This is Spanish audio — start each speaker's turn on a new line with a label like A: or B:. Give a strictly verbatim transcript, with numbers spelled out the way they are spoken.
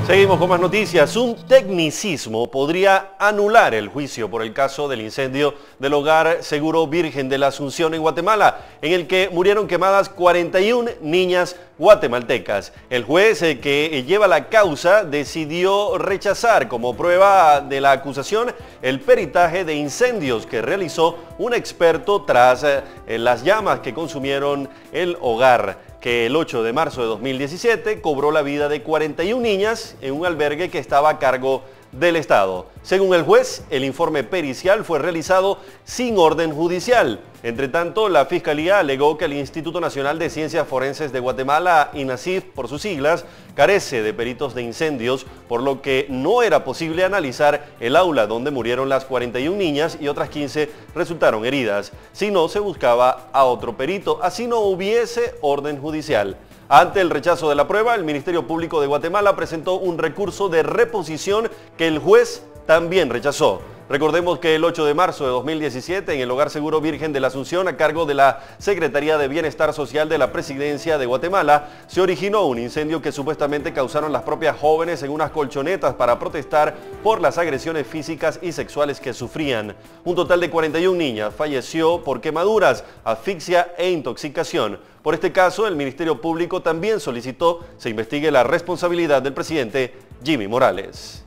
A: Seguimos con más noticias. Un tecnicismo podría anular el juicio por el caso del incendio del Hogar Seguro Virgen de la Asunción en Guatemala, en el que murieron quemadas cuarenta y una niñas guatemaltecas. El juez eh, que lleva la causa decidió rechazar como prueba de la acusación el peritaje de incendios que realizó un experto tras eh, las llamas que consumieron el hogar, que el ocho de marzo de dos mil diecisiete cobró la vida de cuarenta y una niñas en un albergue que estaba a cargo del Estado. Según el juez, el informe pericial fue realizado sin orden judicial. Entre tanto, la Fiscalía alegó que el Instituto Nacional de Ciencias Forenses de Guatemala, INACIF por sus siglas, carece de peritos de incendios, por lo que no era posible analizar el aula donde murieron las cuarenta y una niñas y otras quince resultaron heridas. Si no, se buscaba a otro perito, así no hubiese orden judicial. Ante el rechazo de la prueba, el Ministerio Público de Guatemala presentó un recurso de reposición que el juez también rechazó. Recordemos que el ocho de marzo de dos mil diecisiete, en el Hogar Seguro Virgen de la Asunción, a cargo de la Secretaría de Bienestar Social de la Presidencia de Guatemala, se originó un incendio que supuestamente causaron las propias jóvenes en unas colchonetas para protestar por las agresiones físicas y sexuales que sufrían. Un total de cuarenta y una niñas falleció por quemaduras, asfixia e intoxicación. Por este caso, el Ministerio Público también solicitó se investigue la responsabilidad del presidente Jimmy Morales.